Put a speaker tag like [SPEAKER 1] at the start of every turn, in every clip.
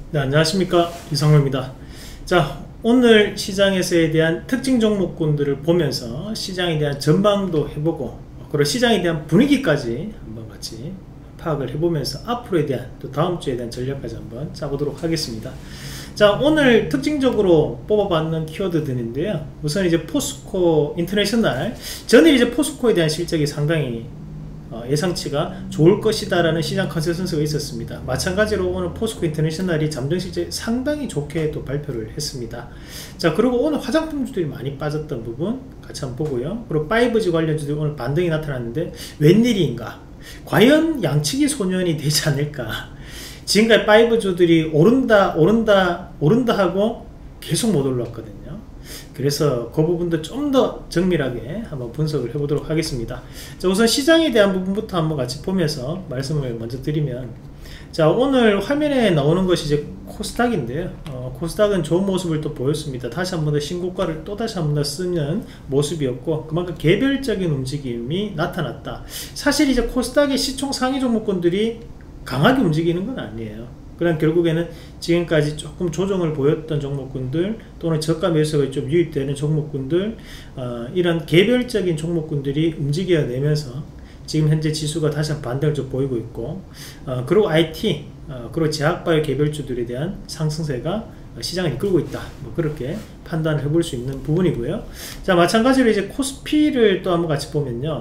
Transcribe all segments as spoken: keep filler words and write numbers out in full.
[SPEAKER 1] 네, 안녕하십니까, 이상호입니다. 자, 오늘 시장에서에 대한 특징 종목군들을 보면서 시장에 대한 전망도 해보고, 그리고 시장에 대한 분위기까지 한번 같이 파악을 해보면서 앞으로에 대한, 또 다음 주에 대한 전략까지 한번 짜보도록 하겠습니다. 자, 오늘 특징적으로 뽑아봤는 키워드들인데요. 우선 이제 포스코 인터내셔널, 저는 이제 포스코에 대한 실적이 상당히 어, 예상치가 좋을 것이다 라는 시장 컨센서스가 있었습니다. 마찬가지로 오늘 포스코 인터내셔널이 잠정실적 상당히 좋게 또 발표를 했습니다. 자, 그리고 오늘 화장품주들이 많이 빠졌던 부분 같이 한번 보고요. 그리고 파이브지 관련주들이 오늘 반등이 나타났는데 웬일인가, 과연 양치기 소년이 되지 않을까. 지금까지 파이브주들이 오른다 오른다 오른다 하고 계속 못 올랐거든요. 그래서 그 부분도 좀 더 정밀하게 한번 분석을 해보도록 하겠습니다. 자, 우선 시장에 대한 부분부터 한번 같이 보면서 말씀을 먼저 드리면, 자, 오늘 화면에 나오는 것이 이제 코스닥인데요. 어, 코스닥은 좋은 모습을 또 보였습니다. 다시 한번 더 신고가를 또 다시 한번 더 쓰는 모습이었고, 그만큼 개별적인 움직임이 나타났다. 사실 이제 코스닥의 시총 상위 종목군들이 강하게 움직이는 건 아니에요. 그럼 결국에는 지금까지 조금 조정을 보였던 종목군들, 또는 저가 매수가 좀 유입되는 종목군들, 어, 이런 개별적인 종목군들이 움직여내면서 지금 현재 지수가 다시 한번 반등을 좀 보이고 있고, 어, 그리고 아이티, 어, 그리고 제약바이오 개별주들에 대한 상승세가 시장을 이끌고 있다, 뭐 그렇게 판단을 해볼 수 있는 부분이고요. 자, 마찬가지로 이제 코스피를 또 한번 같이 보면요.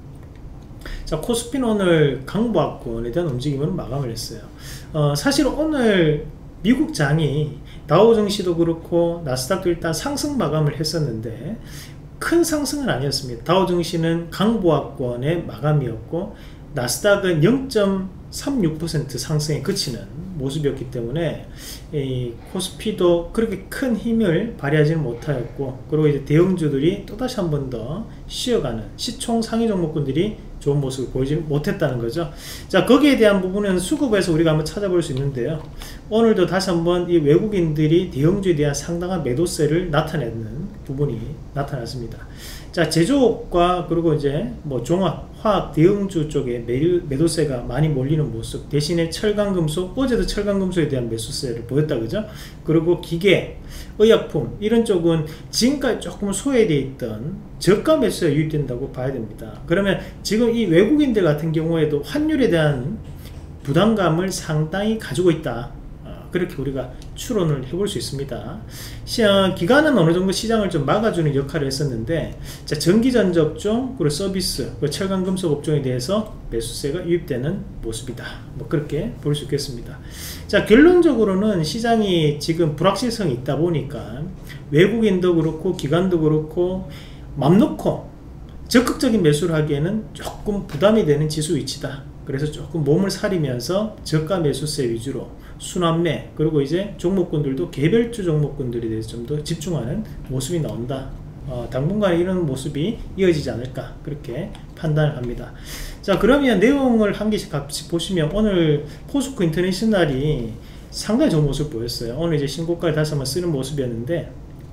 [SPEAKER 1] 자, 코스피는 오늘 강보합권에 대한 움직임을 마감을 했어요. 어, 사실 오늘 미국 장이 다우증시도 그렇고 나스닥도 일단 상승 마감을 했었는데 큰 상승은 아니었습니다. 다우증시는 강보합권의 마감이었고 나스닥은 영 점 삼육 퍼센트 상승에 그치는 모습이었기 때문에 이 코스피도 그렇게 큰 힘을 발휘하지는 못하였고, 그리고 이제 대형주들이 또다시 한 번 더 쉬어가는, 시총 상위 종목군들이 좋은 모습을 보이지 못했다는 거죠. 자, 거기에 대한 부분은 수급에서 우리가 한번 찾아볼 수 있는데요. 오늘도 다시 한번 이 외국인들이 대형주에 대한 상당한 매도세를 나타내는 부분이 나타났습니다. 자, 제조업과 그리고 이제 뭐 종합, 화학, 대형주 쪽에 매도, 매도세가 많이 몰리는 모습, 대신에 철강금속, 어제도 철강금속에 대한 매수세를 보였다, 그죠? 그리고 기계, 의약품, 이런 쪽은 지금까지 조금 소외되어 있던 저가 매수가 유입된다고 봐야 됩니다. 그러면 지금 이 외국인들 같은 경우에도 환율에 대한 부담감을 상당히 가지고 있다, 그렇게 우리가 추론을 해볼 수 있습니다. 시장, 기간은 어느 정도 시장을 좀 막아주는 역할을 했었는데, 자, 전기전자업종, 그리고 서비스, 그리고 철강금속 업종에 대해서 매수세가 유입되는 모습이다, 뭐 그렇게 볼 수 있겠습니다. 자, 결론적으로는 시장이 지금 불확실성이 있다 보니까 외국인도 그렇고 기관도 그렇고 맘 놓고 적극적인 매수를 하기에는 조금 부담이 되는 지수 위치다. 그래서 조금 몸을 사리면서 저가 매수세 위주로 순환매, 그리고 이제 종목군들도 개별주 종목군들에 대해서 좀 더 집중하는 모습이 나온다. 어, 당분간 이런 모습이 이어지지 않을까, 그렇게 판단을 합니다. 자, 그러면 내용을 한 개씩 같이 보시면, 오늘 포스코 인터내셔널이 상당히 좋은 모습을 보였어요. 오늘 이제 신고가를 다시 한번 쓰는 모습이었는데,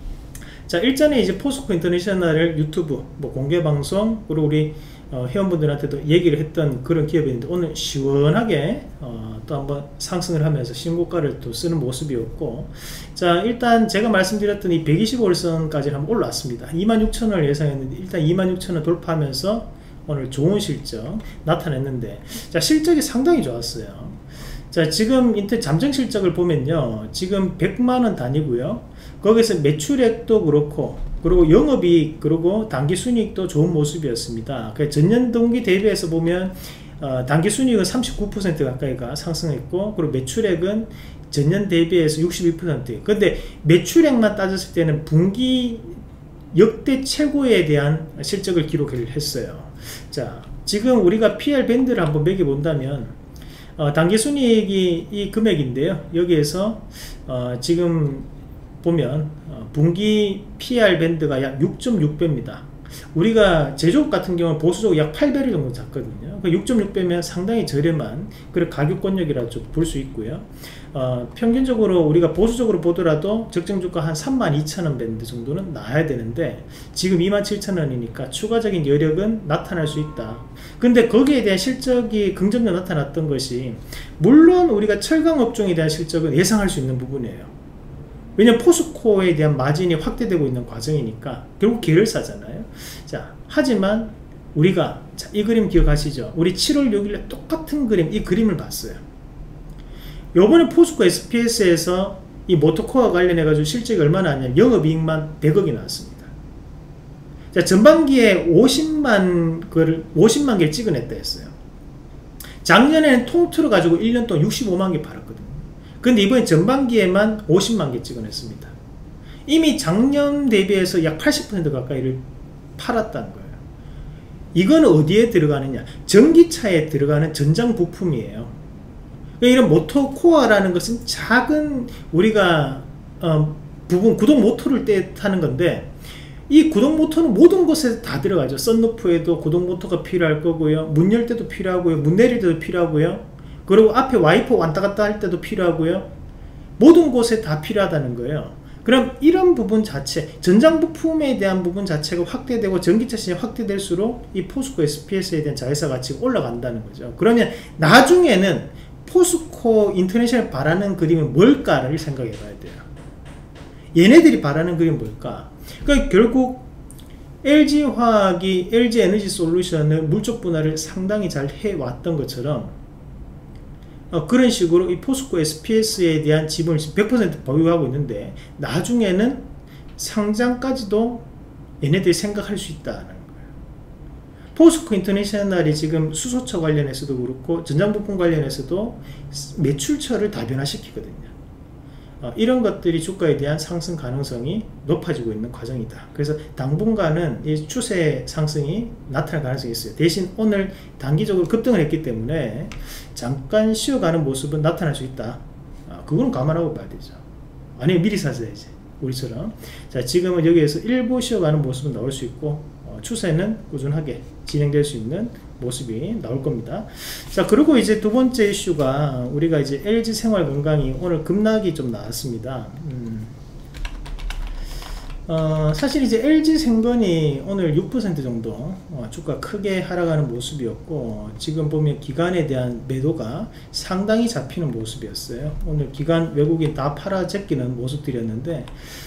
[SPEAKER 1] 자, 일전에 이제 포스코 인터내셔널을 유튜브, 뭐 공개방송, 그리고 우리 어, 회원분들한테도 얘기를 했던 그런 기업인데, 오늘 시원하게 어, 또 한번 상승을 하면서 신고가를 또 쓰는 모습이었고, 자, 일단 제가 말씀드렸던 이 백이십오 일선까지 한번 올라왔습니다. 이만 육천 원을 예상했는데 일단 이만 육천 원 돌파하면서 오늘 좋은 실적 나타냈는데, 자, 실적이 상당히 좋았어요. 자, 지금 인터 잠정 실적을 보면요, 지금 백만 원 단위고요. 거기서 매출액도 그렇고, 그리고 영업이익, 그리고 당기순이익도 좋은 모습이었습니다. 전년 동기 대비해서 보면 어, 당기순이익은 삼십구 퍼센트 가까이가 상승했고, 그리고 매출액은 전년 대비해서 육십이 퍼센트. 근데 매출액만 따졌을 때는 분기 역대 최고에 대한 실적을 기록을 했어요. 자, 지금 우리가 피알 밴드를 한번 매겨본다면, 어, 당기순이익이 이 금액인데요. 여기에서 어, 지금 보면 어, 분기 피알 밴드가 약 육 점 육 배입니다. 우리가 제조업 같은 경우는 보수적으로 약 팔 배 정도 잡거든요. 육 점 육 배면 상당히 저렴한 그런 가격권역이라 좀 볼 수 있고요. 어, 평균적으로 우리가 보수적으로 보더라도 적정주가 한 삼만 이천 원 밴드 정도는 나와야 되는데, 지금 이만 칠천 원이니까 추가적인 여력은 나타날 수 있다. 근데 거기에 대한 실적이 긍정적으로 나타났던 것이, 물론 우리가 철강 업종에 대한 실적은 예상할 수 있는 부분이에요. 왜냐면 포스코에 대한 마진이 확대되고 있는 과정이니까 결국 계열사잖아요. 자, 하지만 우리가 자, 이 그림 기억하시죠? 우리 칠월 육일에 똑같은 그림, 이 그림을 봤어요. 요번에 포스코 에스피에스에서 이 모터코어 관련해 가지고 실적이 얼마나 나왔냐면 영업이익만 백억이 나왔습니다. 자, 전반기에 오십만 그 오십만 개를 찍어냈다 했어요. 작년에는 통틀어 가지고 일 년 동안 육십오만 개 팔았거든요. 근데 이번에 전반기에만 오십만 개 찍어냈습니다. 이미 작년 대비해서 약 팔십 퍼센트 가까이를 팔았다는 거예요. 이건 어디에 들어가느냐? 전기차에 들어가는 전장 부품이에요. 이런 모터코어라는 것은 작은 우리가 어, 부분 구동 모터를 뜻하는 건데, 이 구동 모터는 모든 곳에 다 들어가죠. 썬루프에도 구동 모터가 필요할 거고요, 문 열 때도 필요하고요, 문 내릴 때도 필요하고요, 그리고 앞에 와이퍼 왔다 갔다 할 때도 필요하고요. 모든 곳에 다 필요하다는 거예요. 그럼 이런 부분 자체, 전장 부품에 대한 부분 자체가 확대되고 전기차 시장이 확대될수록 이 포스코 에스피에스에 대한 자회사 가치가 올라간다는 거죠. 그러면 나중에는 포스코 인터내셔널 바라는 그림은 뭘까를 생각해 봐야 돼요. 얘네들이 바라는 그림은 뭘까? 그러니까 결국 엘지화학이 엘지에너지솔루션을 물적 분할을 상당히 잘 해왔던 것처럼 어, 그런 식으로 이 포스코 에스피에스에 대한 지분을 백 퍼센트 보유하고 있는데, 나중에는 상장까지도 얘네들이 생각할 수 있다는 거예요. 포스코 인터내셔널이 지금 수소처 관련해서도 그렇고 전장부품 관련해서도 매출처를 다변화시키거든요. 어, 이런 것들이 주가에 대한 상승 가능성이 높아지고 있는 과정이다. 그래서 당분간은 이 추세 상승이 나타날 가능성이 있어요. 대신 오늘 단기적으로 급등을 했기 때문에 잠깐 쉬어가는 모습은 나타날 수 있다. 어, 그건 감안하고 봐야 되죠. 아니면 미리 사셔야지, 우리처럼. 자, 지금은 여기에서 일부 쉬어가는 모습은 나올 수 있고, 어, 추세는 꾸준하게 진행될 수 있는 모습이 나올 겁니다. 자, 그리고 이제 두 번째 이슈가 우리가 이제 엘지생활건강이 오늘 급락이 좀 나왔습니다. 음. 어, 사실 이제 엘지생건이 오늘 육 퍼센트 정도 어, 주가 크게 하락하는 모습이었고, 지금 보면 기관에 대한 매도가 상당히 잡히는 모습이었어요. 오늘 기관 외국인 다 팔아 제끼는 모습들이었는데,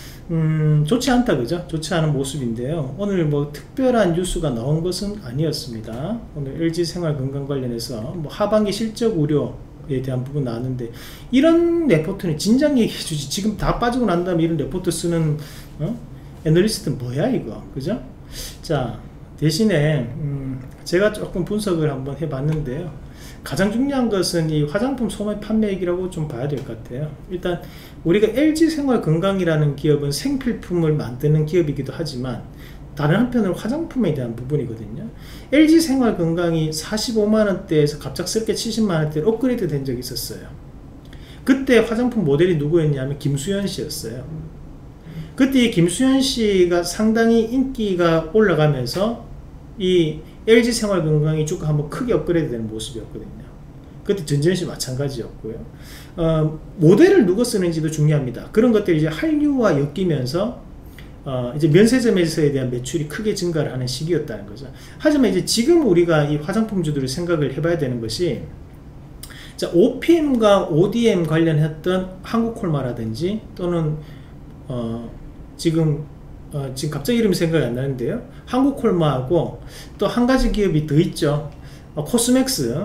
[SPEAKER 1] 음, 좋지 않다, 그죠? 좋지 않은 모습인데요. 오늘 뭐 특별한 뉴스가 나온 것은 아니었습니다. 오늘 엘지생활건강 관련해서 뭐 하반기 실적 우려에 대한 부분 나왔는데, 이런 레포트는 진작 얘기해주지. 지금 다 빠지고 난 다음에 이런 레포트 쓰는 어? 애널리스트는 뭐야 이거, 그죠? 자, 대신에 음, 제가 조금 분석을 한번 해봤는데요. 가장 중요한 것은 이 화장품 소매 판매액이라고 좀 봐야 될 것 같아요. 일단 우리가 엘지생활건강이라는 기업은 생필품을 만드는 기업이기도 하지만 다른 한편으로 화장품에 대한 부분이거든요. 엘지생활건강이 사십오만 원대에서 갑작스럽게 칠십만 원대로 업그레이드 된 적이 있었어요. 그때 화장품 모델이 누구였냐면 김수현 씨였어요. 그때 이 김수현 씨가 상당히 인기가 올라가면서 이 엘지생활건강이 주가 한번 크게 업그레이드 되는 모습이었거든요. 그때 전지현 씨 마찬가지였고요. 어, 모델을 누가 쓰는지도 중요합니다. 그런 것들이 이제 한류와 엮이면서 어, 이제 면세점에서에 대한 매출이 크게 증가를 하는 시기였다는 거죠. 하지만 이제 지금 우리가 이 화장품주들을 생각을 해봐야 되는 것이, 자, 오피엠과 오디엠 관련했던 한국콜마라든지 또는 어, 지금 어, 지금 갑자기 이름이 생각이 안 나는데요. 한국콜마하고 또 한 가지 기업이 더 있죠. 어, 코스맥스.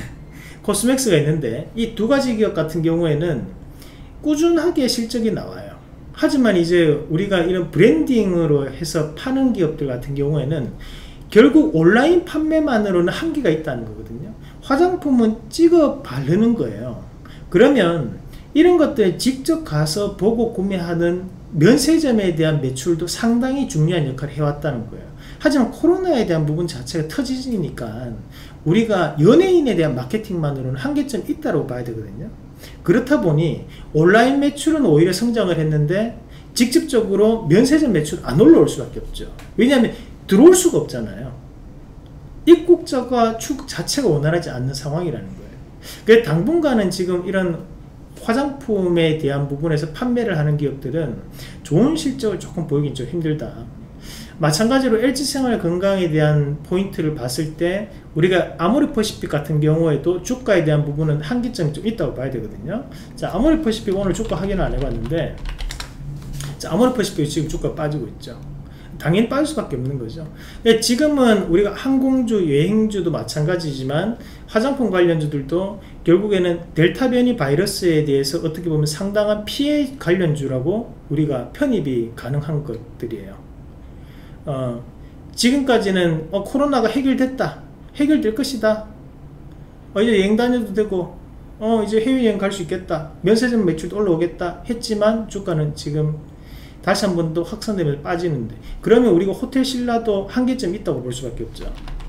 [SPEAKER 1] 코스맥스가 있는데, 이 두 가지 기업 같은 경우에는 꾸준하게 실적이 나와요. 하지만 이제 우리가 이런 브랜딩으로 해서 파는 기업들 같은 경우에는 결국 온라인 판매만으로는 한계가 있다는 거거든요. 화장품은 찍어 바르는 거예요. 그러면 이런 것들 직접 가서 보고 구매하는 면세점에 대한 매출도 상당히 중요한 역할을 해왔다는 거예요. 하지만 코로나에 대한 부분 자체가 터지니까 우리가 연예인에 대한 마케팅만으로는 한계점이 있다고 봐야 되거든요. 그렇다 보니 온라인 매출은 오히려 성장을 했는데 직접적으로 면세점 매출 안 올라올 수밖에 없죠. 왜냐하면 들어올 수가 없잖아요. 입국자가 축 자체가 원활하지 않는 상황이라는 거예요. 그래서 당분간은 지금 이런 화장품에 대한 부분에서 판매를 하는 기업들은 좋은 실적을 조금 보이긴 좀 힘들다. 마찬가지로 엘지생활건강에 대한 포인트를 봤을 때 우리가 아모레퍼시픽 같은 경우에도 주가에 대한 부분은 한계점이 좀 있다고 봐야 되거든요. 자, 아모레퍼시픽 오늘 주가 확인을 안 해봤는데, 자, 아모레퍼시픽이 지금 주가 빠지고 있죠. 당연히 빠질 수밖에 없는 거죠. 지금은 우리가 항공주, 여행주도 마찬가지지만 화장품 관련주들도 결국에는 델타 변이 바이러스에 대해서 어떻게 보면 상당한 피해 관련주라고 우리가 편입이 가능한 것들이에요. 어, 지금까지는 어, 코로나가 해결됐다, 해결될 것이다, 어, 이제 여행 다녀도 되고, 어, 이제 해외여행 갈 수 있겠다, 면세점 매출도 올라오겠다 했지만 주가는 지금 다시 한 번 더 확산되면서 빠지는데, 그러면 우리가 호텔 신라도 한계점이 있다고 볼 수밖에 없죠.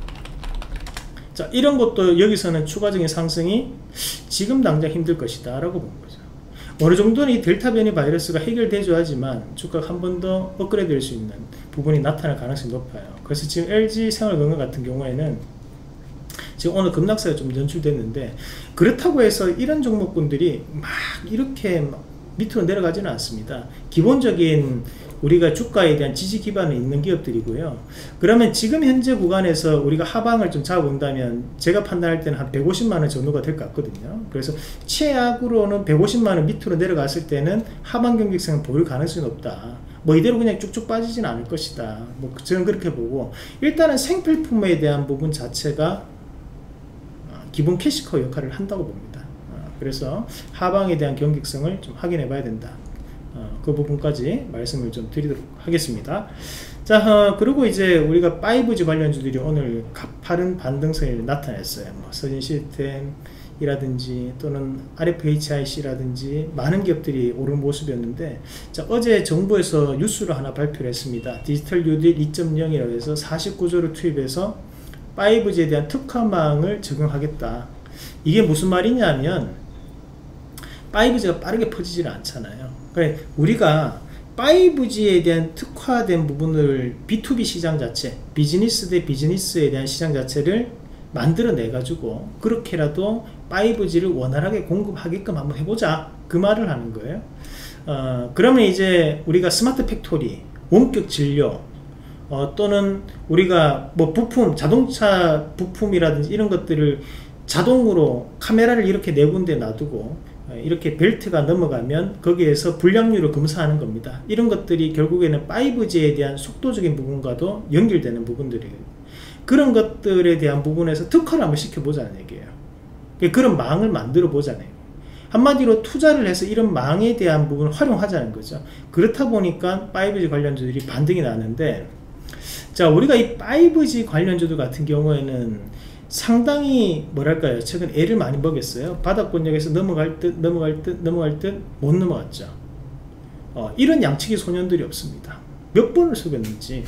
[SPEAKER 1] 자, 이런 것도 여기서는 추가적인 상승이 지금 당장 힘들 것이다 라고 본 거죠. 어느 정도는 이 델타 변이 바이러스가 해결돼줘야지만 주가가 한 번 더 업그레이드 될 수 있는 부분이 나타날 가능성이 높아요. 그래서 지금 엘지생활건강 같은 경우에는 지금 오늘 급락세가 좀 연출됐는데, 그렇다고 해서 이런 종목군들이 막 이렇게 막 밑으로 내려가지는 않습니다. 기본적인 우리가 주가에 대한 지지 기반이 있는 기업들이고요. 그러면 지금 현재 구간에서 우리가 하방을 좀 잡아본다면 제가 판단할 때는 한 백오십만 원 전후가 될 것 같거든요. 그래서 최악으로는 백오십만 원 밑으로 내려갔을 때는 하방 경직성을 보일 가능성이 높다. 뭐 이대로 그냥 쭉쭉 빠지지는 않을 것이다. 뭐 저는 그렇게 보고, 일단은 생필품에 대한 부분 자체가 기본 캐시커 역할을 한다고 봅니다. 그래서 하방에 대한 경직성을 좀 확인해 봐야 된다. 어, 그 부분까지 말씀을 좀 드리도록 하겠습니다. 자, 어, 그리고 이제 우리가 파이브지 관련주들이 오늘 가파른 반등세를 나타냈어요. 뭐 서진 시스템이라든지 또는 알에프에이치아이씨라든지 많은 기업들이 오른 모습이었는데, 자, 어제 정부에서 뉴스를 하나 발표를 했습니다. 디지털 뉴딜 이 점 영이라고 해서 사십구 조를 투입해서 파이브지에 대한 특화망을 적용하겠다. 이게 무슨 말이냐면 파이브지가 빠르게 퍼지질 않잖아요. 그러니까 우리가 파이브지에 대한 특화된 부분을 비투비 시장 자체, 비즈니스 대 비즈니스에 대한 시장 자체를 만들어내 가지고 그렇게라도 파이브지를 원활하게 공급하게끔 한번 해보자, 그 말을 하는 거예요. 어, 그러면 이제 우리가 스마트 팩토리, 원격 진료, 어, 또는 우리가 뭐 부품, 자동차 부품이라든지 이런 것들을 자동으로 카메라를 이렇게 네 군데 놔두고 이렇게 벨트가 넘어가면 거기에서 불량률을 검사하는 겁니다. 이런 것들이 결국에는 파이브지에 대한 속도적인 부분과도 연결되는 부분들이에요. 그런 것들에 대한 부분에서 특화를 한번 시켜보자는 얘기예요. 그런 망을 만들어 보자네요. 한마디로 투자를 해서 이런 망에 대한 부분을 활용하자는 거죠. 그렇다 보니까 파이브지 관련주들이 반등이 나는데, 자, 우리가 이 파이브지 관련주들 같은 경우에는 상당히 뭐랄까요, 최근 애를 많이 먹였어요. 바닥권역에서 넘어갈 듯 넘어갈 듯 넘어갈 듯 못 넘어갔죠. 어, 이런 양치기 소년들이 없습니다. 몇 번을 속였는지,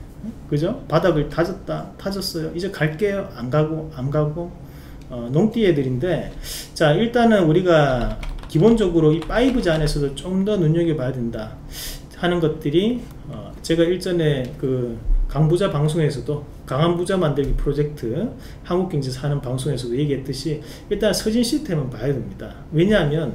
[SPEAKER 1] 그죠? 바닥을 다졌다 다졌어요, 이제 갈게요, 안 가고 안 가고, 어, 농띠 애들인데, 자, 일단은 우리가 기본적으로 이 파이브지 안에서도 좀 더 눈여겨봐야 된다 하는 것들이, 어, 제가 일전에 그 강부자 방송에서도, 강한 부자 만들기 프로젝트 한국경제에서 하는 방송에서도 얘기했듯이 일단 서진 시스템은 봐야 됩니다. 왜냐하면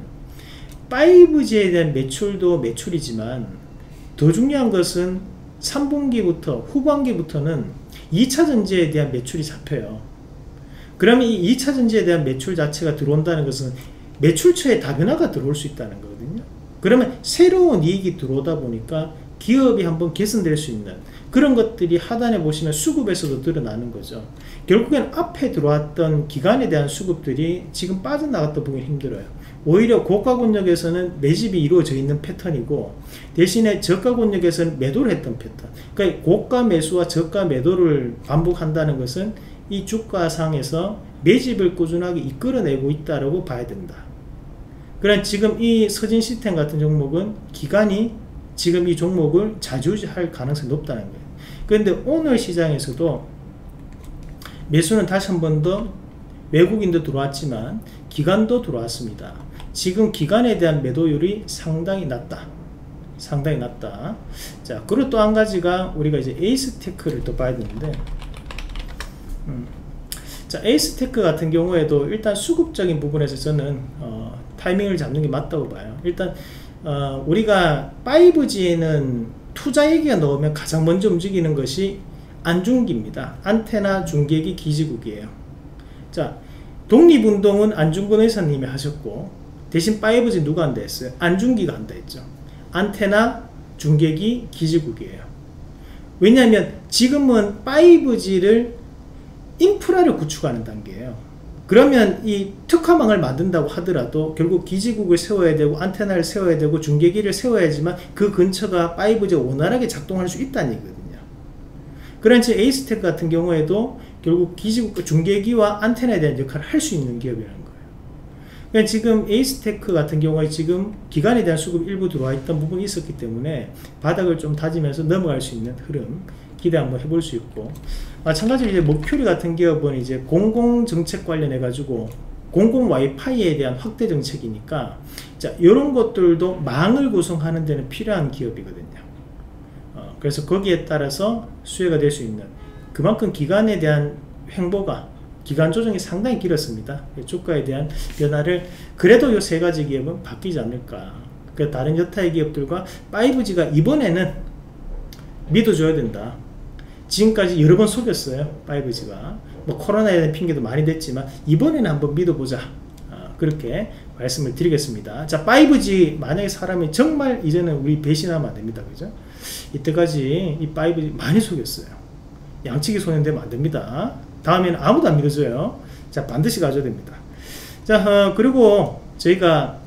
[SPEAKER 1] 파이브지에 대한 매출도 매출이지만 더 중요한 것은 삼 분기부터 후반기부터는 이 차 전지에 대한 매출이 잡혀요. 그러면 이 이 차 전지에 대한 매출 자체가 들어온다는 것은 매출처에 다변화가 들어올 수 있다는 거거든요. 그러면 새로운 이익이 들어오다 보니까 기업이 한번 개선될 수 있는 그런 것들이 하단에 보시면 수급에서도 드러나는 거죠. 결국엔 앞에 들어왔던 기간에 대한 수급들이 지금 빠져나갔다 보기 힘들어요. 오히려 고가 권역에서는 매집이 이루어져 있는 패턴이고, 대신에 저가 권역에서는 매도를 했던 패턴. 그러니까 고가 매수와 저가 매도를 반복한다는 것은 이 주가상에서 매집을 꾸준하게 이끌어내고 있다고 봐야 된다. 그러나 지금 이 서진 시스템 같은 종목은 기간이 지금 이 종목을 좌지우지할 가능성이 높다는 거예요. 그런데 오늘 시장에서도 매수는 다시 한 번 더 외국인도 들어왔지만 기관도 들어왔습니다. 지금 기관에 대한 매도율이 상당히 낮다. 상당히 낮다. 자, 그리고 또 한 가지가 우리가 이제 에이스테크를 또 봐야 되는데, 음. 자, 에이스테크 같은 경우에도 일단 수급적인 부분에서 저는 어, 타이밍을 잡는 게 맞다고 봐요. 일단 어, 우리가 파이브지에는 투자 얘기가 나오면 가장 먼저 움직이는 것이 안중기입니다. 안테나 중계기 기지국이에요. 자, 독립운동은 안중근 의사님이 하셨고, 대신 파이브지 누가 한다 했어요? 안중기가 한다 했죠. 안테나 중계기 기지국이에요. 왜냐하면 지금은 파이브지를 인프라를 구축하는 단계예요. 그러면 이 특화망을 만든다고 하더라도 결국 기지국을 세워야 되고 안테나를 세워야 되고 중계기를 세워야지만 그 근처가 파이브지가 원활하게 작동할 수 있다는 얘기거든요. 그런지 에이스텍 같은 경우에도 결국 기지국, 중계기와 안테나에 대한 역할을 할 수 있는 기업이라는 거예요. 그러니까 지금 에이스테크 같은 경우에 지금 기관에 대한 수급 일부 들어와 있던 부분이 있었기 때문에 바닥을 좀 다지면서 넘어갈 수 있는 흐름 기대 한번 해볼 수 있고, 마찬가지로 이제 머큐리 같은 기업은 이제 공공정책 관련해 가지고 공공 와이파이에 대한 확대 정책이니까, 자, 이런 것들도 망을 구성하는 데는 필요한 기업이거든요. 어, 그래서 거기에 따라서 수혜가 될 수 있는, 그만큼 기간에 대한 횡보가, 기간 조정이 상당히 길었습니다. 주가에 대한 변화를 그래도 이 세 가지 기업은 바뀌지 않을까. 그 다른 여타의 기업들과 파이브지가 이번에는 믿어줘야 된다. 지금까지 여러 번 속였어요. 파이브지가 뭐 코로나에 대한 핑계도 많이 됐지만 이번에는 한번 믿어보자. 아, 그렇게 말씀을 드리겠습니다. 자, 파이브지 만약에 사람이 정말 이제는 우리 배신하면 안 됩니다. 그죠? 이때까지 이 파이브지 많이 속였어요. 양치기 손해 되면 안 됩니다. 다음에는 아무도 안 믿어줘요. 자, 반드시 가져야 됩니다. 자, 어, 그리고 저희가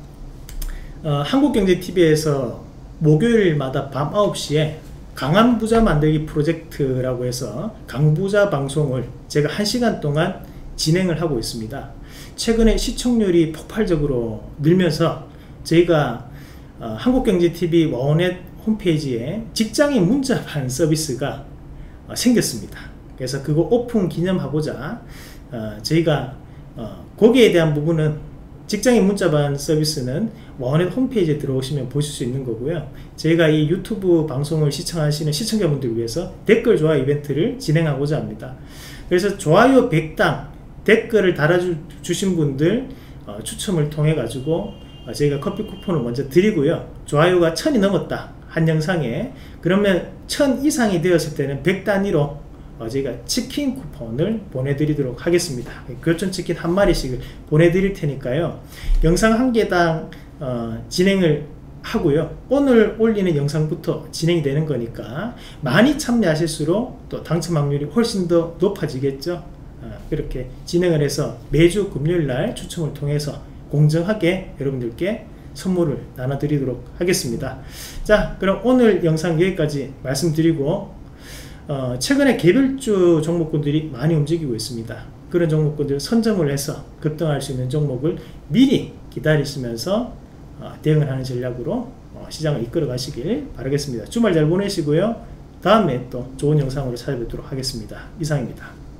[SPEAKER 1] 어, 한국경제티비에서 목요일마다 밤 아홉 시에 강한 부자 만들기 프로젝트라고 해서 강부자 방송을 제가 한 시간 동안 진행을 하고 있습니다. 최근에 시청률이 폭발적으로 늘면서 저희가 어, 한국경제티비 와우넷 홈페이지에 직장인 문자반 서비스가 어, 생겼습니다. 그래서 그거 오픈 기념하고자 어, 저희가 어, 거기에 대한 부분은 직장인 문자반 서비스는 와우넷 홈페이지에 들어오시면 보실 수 있는 거고요. 저희가 이 유튜브 방송을 시청하시는 시청자분들을 위해서 댓글 좋아요 이벤트를 진행하고자 합니다. 그래서 좋아요 백 당 댓글을 달아주신 분들 어, 추첨을 통해 가지고 어, 저희가 커피 쿠폰을 먼저 드리고요. 좋아요가 천이 넘었다 한 영상에, 그러면 천 이상이 되었을 때는 백 단위로 어, 저희가 치킨 쿠폰을 보내드리도록 하겠습니다. 교촌 치킨 한 마리씩을 보내드릴 테니까요. 영상 한 개당 어, 진행을 하고요. 오늘 올리는 영상부터 진행이 되는 거니까 많이 참여하실수록 또 당첨 확률이 훨씬 더 높아지겠죠. 어, 그렇게 진행을 해서 매주 금요일날 추첨을 통해서 공정하게 여러분들께 선물을 나눠드리도록 하겠습니다. 자, 그럼 오늘 영상 여기까지 말씀드리고, 어, 최근에 개별주 종목군들이 많이 움직이고 있습니다. 그런 종목군들 선점을 해서 급등할 수 있는 종목을 미리 기다리시면서 어, 대응을 하는 전략으로 어, 시장을 이끌어 가시길 바라겠습니다. 주말 잘 보내시고요. 다음에 또 좋은 영상으로 찾아뵙도록 하겠습니다. 이상입니다.